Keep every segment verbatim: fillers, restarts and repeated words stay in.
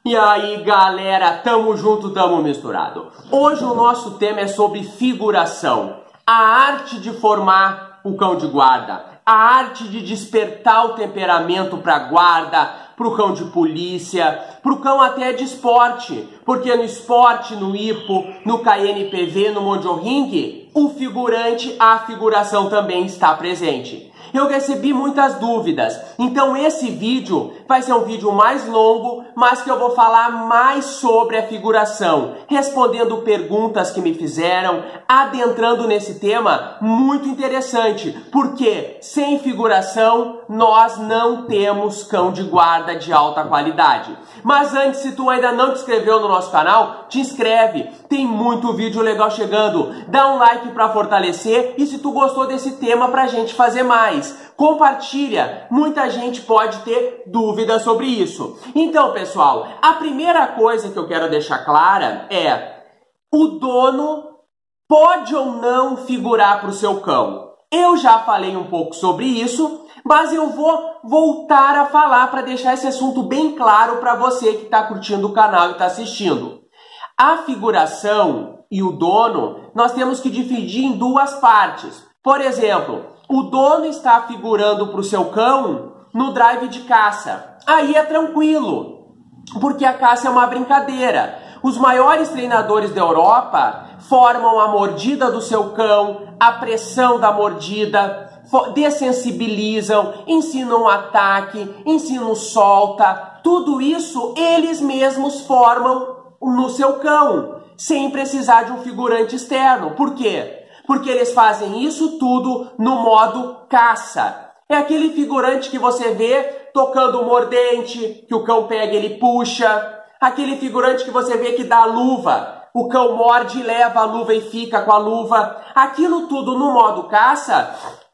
E aí, galera, tamo junto, tamo misturado. Hoje o nosso tema é sobre figuração, a arte de formar o cão de guarda, a arte de despertar o temperamento para guarda, pro cão de polícia, pro cão até de esporte, porque no esporte, no hipo, no K N P V, no Monjoring, o figurante, a figuração também está presente. Eu recebi muitas dúvidas, então esse vídeo vai ser um vídeo mais longo, mas que eu vou falar mais sobre a figuração, respondendo perguntas que me fizeram, adentrando nesse tema muito interessante, porque sem figuração nós não temos cão de guarda de alta qualidade. Mas antes, se tu ainda não te inscreveu no nosso canal, te inscreve, tem muito vídeo legal chegando, dá um like para fortalecer e se tu gostou desse tema pra gente fazer mais, compartilha, muita gente pode ter dúvidas sobre isso. Então, pessoal, a primeira coisa que eu quero deixar clara é: o dono pode ou não figurar para o seu cão? Eu já falei um pouco sobre isso, mas eu vou voltar a falar para deixar esse assunto bem claro para você que está curtindo o canal e está assistindo. A figuração e o dono, nós temos que dividir em duas partes. Por exemplo, o dono está figurando para o seu cão no drive de caça. Aí é tranquilo, porque a caça é uma brincadeira. Os maiores treinadores da Europa formam a mordida do seu cão, a pressão da mordida, dessensibilizam, ensinam o ataque, ensinam o solta. Tudo isso eles mesmos formam no seu cão, sem precisar de um figurante externo. Por quê? Porque eles fazem isso tudo no modo caça. É aquele figurante que você vê tocando o mordente, que o cão pega e ele puxa. Aquele figurante que você vê que dá a luva. O cão morde, leva a luva e fica com a luva. Aquilo tudo no modo caça,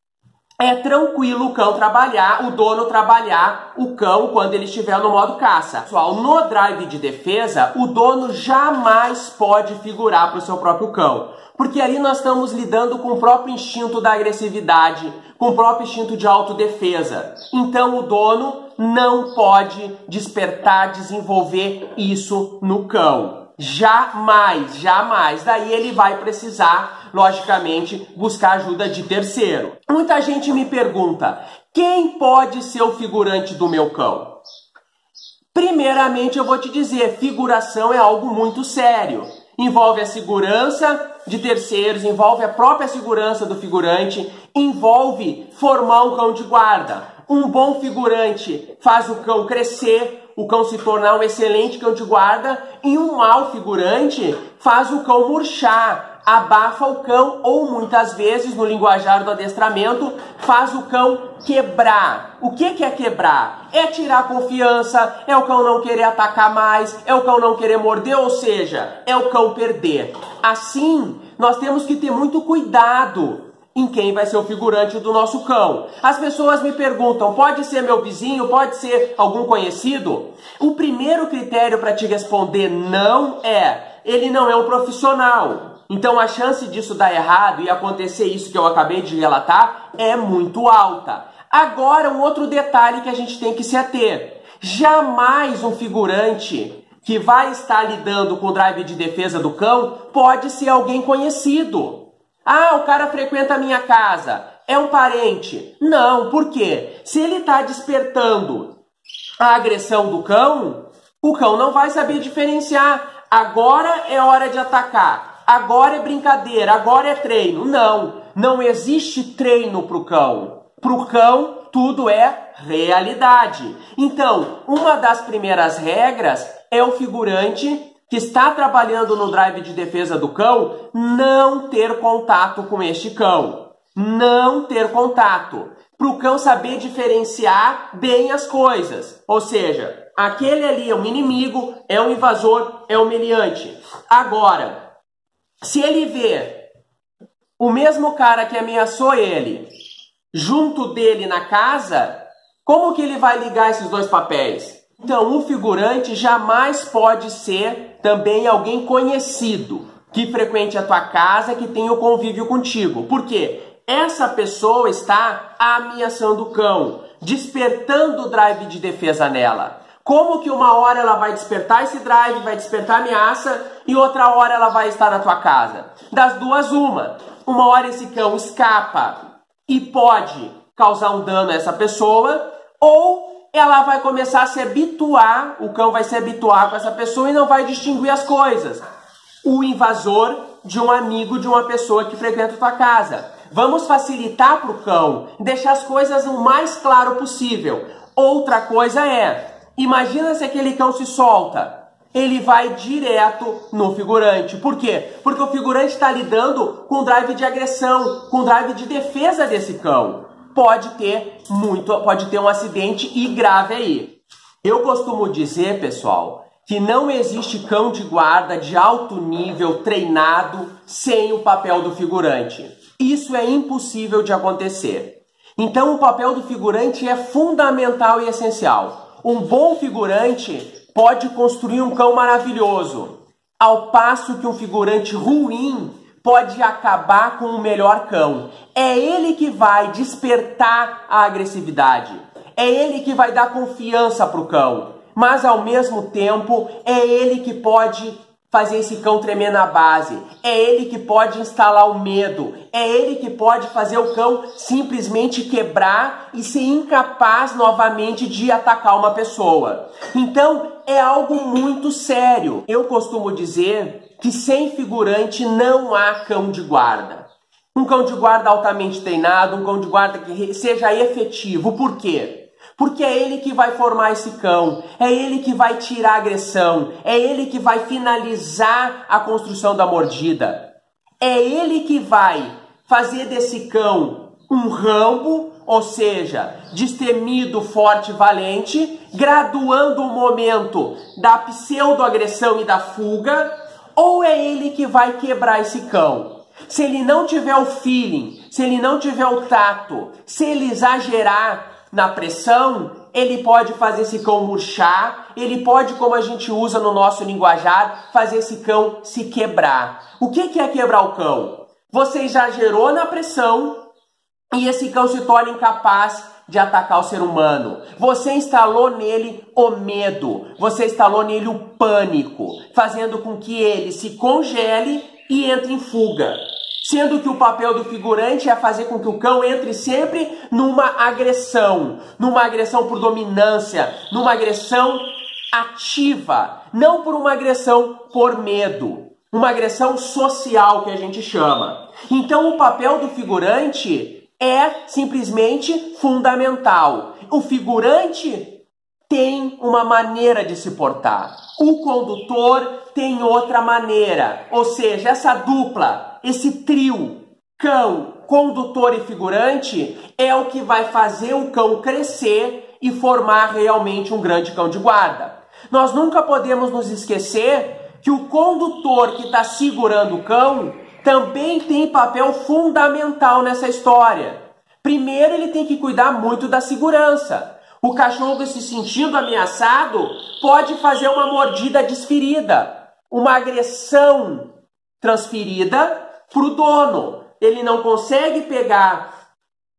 é tranquilo o cão trabalhar, o dono trabalhar o cão quando ele estiver no modo caça. Pessoal, no drive de defesa, o dono jamais pode figurar para o seu próprio cão. Porque ali nós estamos lidando com o próprio instinto da agressividade, com o próprio instinto de autodefesa. Então o dono não pode despertar, desenvolver isso no cão. Jamais, jamais. Daí ele vai precisar, logicamente, buscar ajuda de terceiro. Muita gente me pergunta: quem pode ser o figurante do meu cão? Primeiramente eu vou te dizer, figuração é algo muito sério. Envolve a segurança de terceiros, envolve a própria segurança do figurante, envolve formar um cão de guarda. Um bom figurante faz o cão crescer, o cão se tornar um excelente cão de guarda, e um mau figurante faz o cão murchar, abafa o cão ou muitas vezes, no linguajar do adestramento, faz o cão quebrar. O que que é quebrar? É tirar a confiança, é o cão não querer atacar mais, é o cão não querer morder, ou seja, é o cão perder. Assim, nós temos que ter muito cuidado em quem vai ser o figurante do nosso cão. As pessoas me perguntam: pode ser meu vizinho, pode ser algum conhecido? O primeiro critério para te responder não é: ele não é um profissional. Então a chance disso dar errado e acontecer isso que eu acabei de relatar é muito alta. Agora, um outro detalhe que a gente tem que se ater: jamais um figurante que vai estar lidando com o drive de defesa do cão pode ser alguém conhecido. Ah, o cara frequenta a minha casa, é um parente. Não, por quê? Se ele está despertando a agressão do cão, o cão não vai saber diferenciar. Agora é hora de atacar, agora é brincadeira, agora é treino. Não, não existe treino para o cão. Para o cão, tudo é realidade. Então, uma das primeiras regras é o figurante que está trabalhando no drive de defesa do cão não ter contato com este cão. Não ter contato. Para o cão saber diferenciar bem as coisas. Ou seja, aquele ali é um inimigo, é um invasor, é um meliante. Agora, se ele vê o mesmo cara que ameaçou ele junto dele na casa, como que ele vai ligar esses dois papéis? Então, um figurante jamais pode ser também alguém conhecido, que frequente a tua casa, que tenha o convívio contigo. Por quê? Essa pessoa está ameaçando o cão, despertando o drive de defesa nela. Como que uma hora ela vai despertar esse drive, vai despertar a ameaça, e outra hora ela vai estar na tua casa? Das duas, uma. Uma hora esse cão escapa e pode causar um dano a essa pessoa, ou ela vai começar a se habituar, o cão vai se habituar com essa pessoa e não vai distinguir as coisas. O invasor de um amigo, de uma pessoa que frequenta a tua casa. Vamos facilitar para o cão, deixar as coisas o mais claro possível. Outra coisa é, imagina se aquele cão se solta. Ele vai direto no figurante. Por quê? Porque o figurante está lidando com drive de agressão, com drive de defesa desse cão. Pode ter muito, pode ter um acidente e grave aí. Eu costumo dizer, pessoal, que não existe cão de guarda de alto nível treinado sem o papel do figurante. Isso é impossível de acontecer. Então o papel do figurante é fundamental e essencial. Um bom figurante pode construir um cão maravilhoso, ao passo que um figurante ruim pode acabar com o melhor cão. É ele que vai despertar a agressividade. É ele que vai dar confiança para o cão. Mas, ao mesmo tempo, é ele que pode fazer esse cão tremer na base. É ele que pode instalar o medo. É ele que pode fazer o cão simplesmente quebrar e ser incapaz novamente de atacar uma pessoa. Então, é algo muito sério. Eu costumo dizer que sem figurante não há cão de guarda. Um cão de guarda altamente treinado, um cão de guarda que seja efetivo. Por quê? Porque é ele que vai formar esse cão, é ele que vai tirar a agressão, é ele que vai finalizar a construção da mordida. É ele que vai fazer desse cão um Rambo, ou seja, destemido, forte, valente, graduando o momento da pseudo-agressão e da fuga, ou é ele que vai quebrar esse cão? Se ele não tiver o feeling, se ele não tiver o tato, se ele exagerar na pressão, ele pode fazer esse cão murchar, ele pode, como a gente usa no nosso linguajar, fazer esse cão se quebrar. O que é quebrar o cão? Você exagerou na pressão e esse cão se torna incapaz de atacar o ser humano. Você instalou nele o medo, você instalou nele o pânico, fazendo com que ele se congele e entre em fuga. Sendo que o papel do figurante é fazer com que o cão entre sempre numa agressão, numa agressão por dominância, numa agressão ativa, não por uma agressão por medo, uma agressão social que a gente chama. Então o papel do figurante é simplesmente fundamental. O figurante tem uma maneira de se portar, o condutor tem outra maneira, ou seja, essa dupla, esse trio, cão, condutor e figurante, é o que vai fazer o cão crescer e formar realmente um grande cão de guarda. Nós nunca podemos nos esquecer que o condutor que está segurando o cão também tem papel fundamental nessa história. Primeiro, ele tem que cuidar muito da segurança. O cachorro, se sentindo ameaçado, pode fazer uma mordida desferida, uma agressão transferida para o dono. Ele não consegue pegar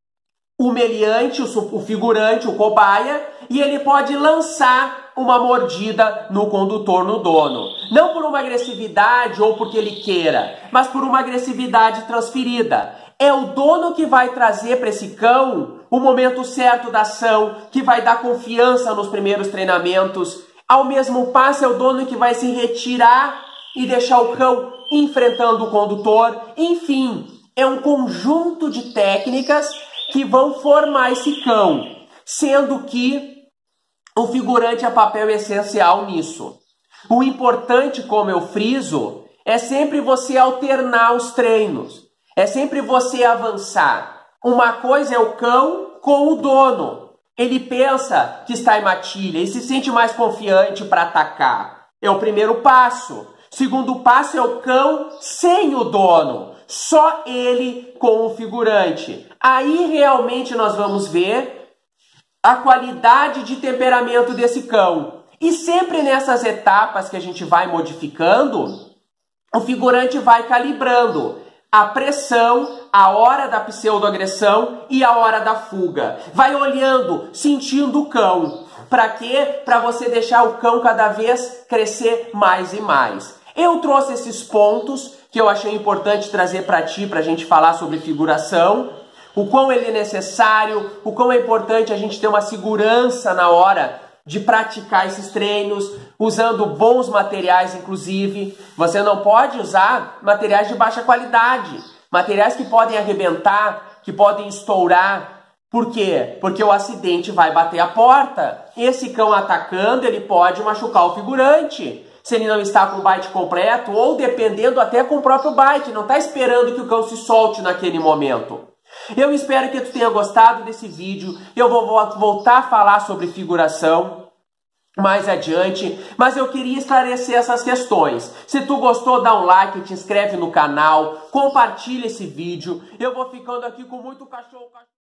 o meliante, o figurante, o cobaia, e ele pode lançar uma mordida no condutor, no dono. Não por uma agressividade ou porque ele queira, mas por uma agressividade transferida. É o dono que vai trazer para esse cão o momento certo da ação, que vai dar confiança nos primeiros treinamentos. Ao mesmo passo, é o dono que vai se retirar e deixar o cão enfrentando o condutor. Enfim, é um conjunto de técnicas que vão formar esse cão, sendo que o figurante é papel essencial nisso. O importante, como eu friso, é sempre você alternar os treinos. É sempre você avançar. Uma coisa é o cão com o dono. Ele pensa que está em matilha e se sente mais confiante para atacar. É o primeiro passo. Segundo passo é o cão sem o dono. Só ele com o figurante. Aí realmente nós vamos ver a qualidade de temperamento desse cão. E sempre nessas etapas que a gente vai modificando, o figurante vai calibrando. a pressão, a hora da pseudoagressão e a hora da fuga. Vai olhando, sentindo o cão. Para quê? Para você deixar o cão cada vez crescer mais e mais. Eu trouxe esses pontos que eu achei importante trazer para ti, para a gente falar sobre figuração, o quão ele é necessário, o quão é importante a gente ter uma segurança na hora de praticar esses treinos, usando bons materiais, inclusive. Você não pode usar materiais de baixa qualidade, materiais que podem arrebentar, que podem estourar. Por quê? Porque o acidente vai bater a porta. Esse cão atacando, ele pode machucar o figurante, se ele não está com o bite completo, ou dependendo até com o próprio bite, não está esperando que o cão se solte naquele momento. Eu espero que tu tenha gostado desse vídeo. Eu vou voltar a falar sobre figuração mais adiante, mas eu queria esclarecer essas questões. Se tu gostou, dá um like, te inscreve no canal, compartilha esse vídeo. Eu vou ficando aqui com muito cachorro.